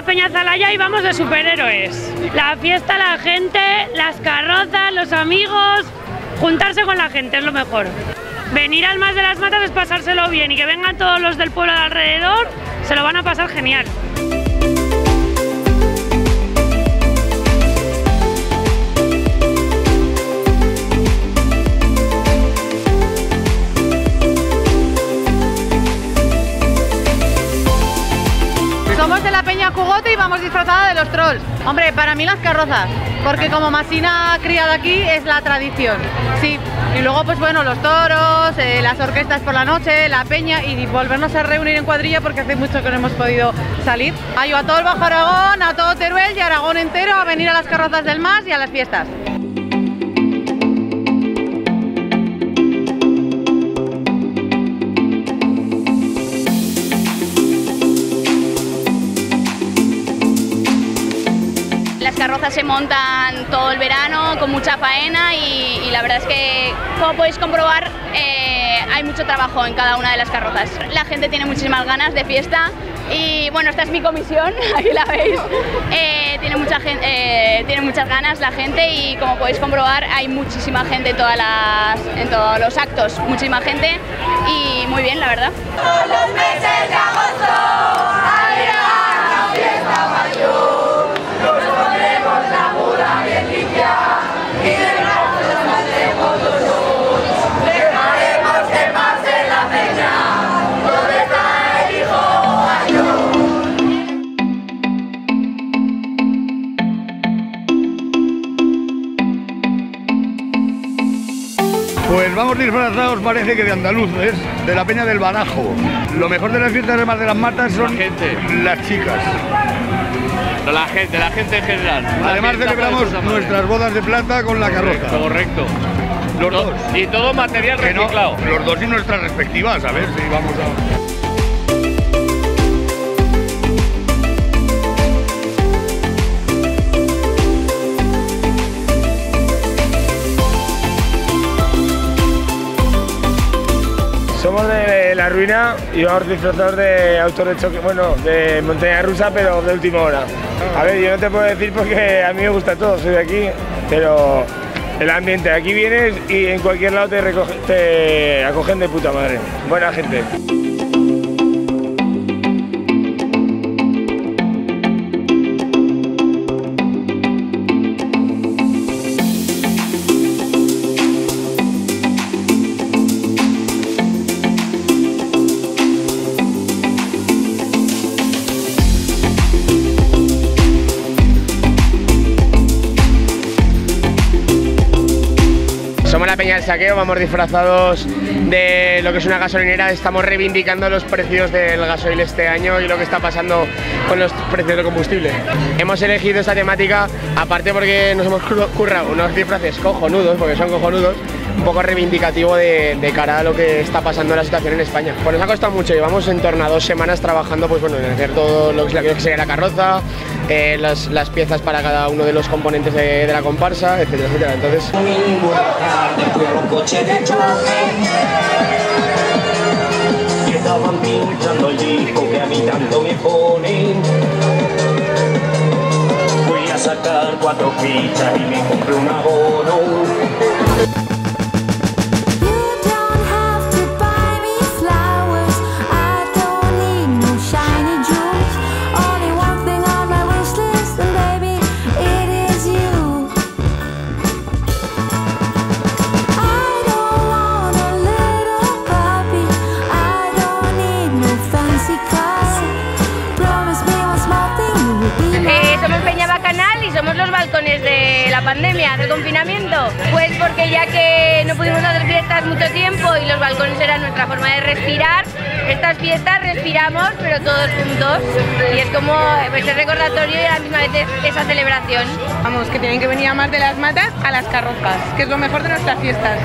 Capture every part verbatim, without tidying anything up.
Peña Zalaya y vamos de superhéroes. La fiesta, la gente, las carrozas, los amigos, juntarse con la gente es lo mejor. Venir al Mas de las Matas es pasárselo bien y que vengan todos los del pueblo de alrededor, se lo van a pasar genial. Somos de la Peña Jugote y vamos disfrazada de los trolls. Hombre, para mí las carrozas, porque como Masina criada aquí es la tradición, sí. Y luego pues bueno, los toros, eh, las orquestas por la noche, la peña y volvernos a reunir en cuadrilla porque hace mucho que no hemos podido salir. Ayo a todo el Bajo Aragón, a todo Teruel y Aragón entero a venir a las carrozas del Mas y a las fiestas. Las carrozas se montan todo el verano con mucha faena y, y la verdad es que, como podéis comprobar, eh, hay mucho trabajo en cada una de las carrozas. La gente tiene muchísimas ganas de fiesta y bueno, esta es mi comisión, aquí la veis. Eh, tiene, mucha gente, eh, tiene muchas ganas la gente y como podéis comprobar hay muchísima gente en, todas las, en todos los actos, muchísima gente y muy bien, la verdad. Todos los meses de agosto, a llegar la fiesta mayor. Nos ponemos la mula bien limpia y de brazos nos hacemos los dos. Dejaremos que pase la peña, donde está el hijo mayor. Pues vamos disfrazados, parece que de andaluces, de la Peña del Badajo. Lo mejor de las fiestas de Mas de las Matas son la gente, las chicas. La gente, la gente en general. Además celebramos nuestras bodas de plata con la carroza. Correcto, correcto. Los dos. Y todo material reciclado. No, los dos y nuestras respectivas, a ver si vamos a... Somos de La Ruina y vamos disfrazados de autos de choque, bueno, de montaña rusa, pero de última hora. A ver, yo no te puedo decir porque a mí me gusta todo, soy de aquí, pero el ambiente, aquí vienes y en cualquier lado te, recoge, te acogen de puta madre. Buena gente. Somos la Peña del Saqueo, vamos disfrazados de lo que es una gasolinera, estamos reivindicando los precios del gasoil este año y lo que está pasando con los precios del combustible. Hemos elegido esta temática, aparte porque nos hemos currado unos disfraces cojonudos, porque son cojonudos, un poco reivindicativo de, de cara a lo que está pasando en la situación en España. Pues nos ha costado mucho, llevamos en torno a dos semanas trabajando pues, bueno, en hacer todo lo que, que sería la carroza, eh, las, las piezas para cada uno de los componentes de, de la comparsa, etcétera, etcétera. Entonces... Estaban pinchando el disco que a mí tanto me ponen. Fui a sacar cuatro fichas y me compré un abono. Somos los balcones de la pandemia, del confinamiento. Pues porque ya que no pudimos hacer fiestas mucho tiempo y los balcones eran nuestra forma de respirar, estas fiestas respiramos pero todos juntos y es como ese recordatorio y a la misma vez esa celebración. Vamos, que tienen que venir a Mas de las Matas a las carrozas, que es lo mejor de nuestras fiestas.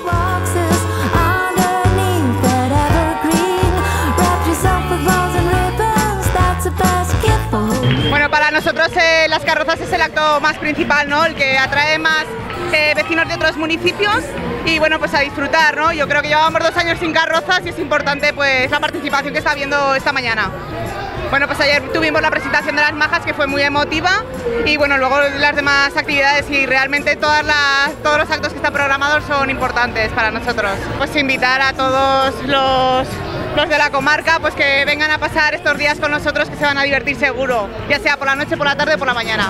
Bueno, para nosotros eh, las carrozas es el acto más principal, ¿no? El que atrae más eh, vecinos de otros municipios y bueno, pues a disfrutar, ¿no? Yo creo que llevábamos dos años sin carrozas y es importante pues la participación que está habiendo esta mañana. Bueno, pues ayer tuvimos la presentación de las majas, que fue muy emotiva, y bueno, luego las demás actividades, y realmente todas las, todos los actos que están programados son importantes para nosotros. Pues invitar a todos los, los de la comarca pues que vengan a pasar estos días con nosotros, que se van a divertir seguro, ya sea por la noche, por la tarde o por la mañana.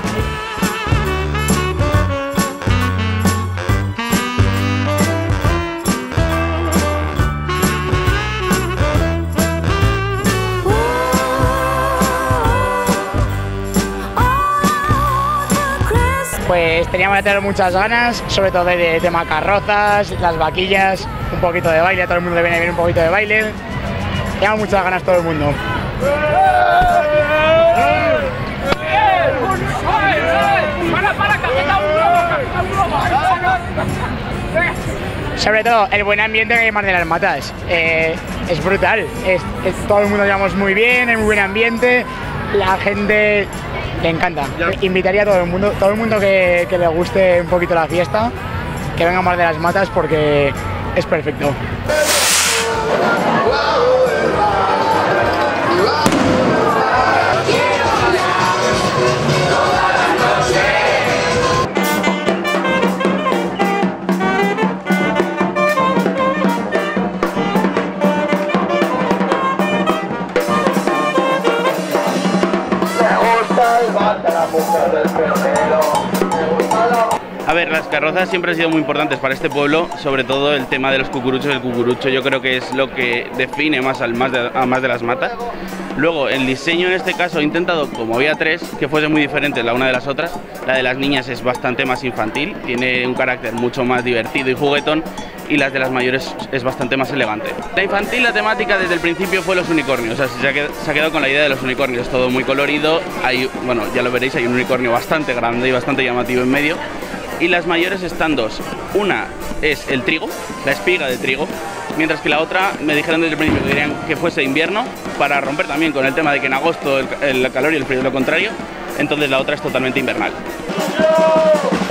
Pues teníamos que tener muchas ganas, sobre todo de, de tema carrozas, las vaquillas, un poquito de baile, a todo el mundo le viene bien un poquito de baile. Teníamos muchas ganas todo el mundo. Sobre todo el buen ambiente que hay más de las matas, eh, es brutal, es, es, todo el mundo llevamos muy bien, es muy buen ambiente, la gente le encanta. Invitaría a todo el mundo, todo el mundo que, que le guste un poquito la fiesta, que venga más de las matas porque es perfecto. A ver, las carrozas siempre han sido muy importantes para este pueblo, sobre todo el tema de los cucuruchos. El cucurucho yo creo que es lo que define más, al más de, a más de las matas. Luego, el diseño en este caso he intentado, como había tres, que fuese muy diferente la una de las otras. La de las niñas es bastante más infantil, tiene un carácter mucho más divertido y juguetón, y las de las mayores es bastante más elegante. La infantil, la temática desde el principio fue los unicornios, o sea, se ha quedado, se ha quedado con la idea de los unicornios, todo muy colorido. Hay, bueno, ya lo veréis, hay un unicornio bastante grande y bastante llamativo en medio. Y las mayores están dos. Una es el trigo, la espiga de trigo, mientras que la otra me dijeron desde el principio que querían que fuese invierno, para romper también con el tema de que en agosto el, el calor y el frío es lo contrario, entonces la otra es totalmente invernal.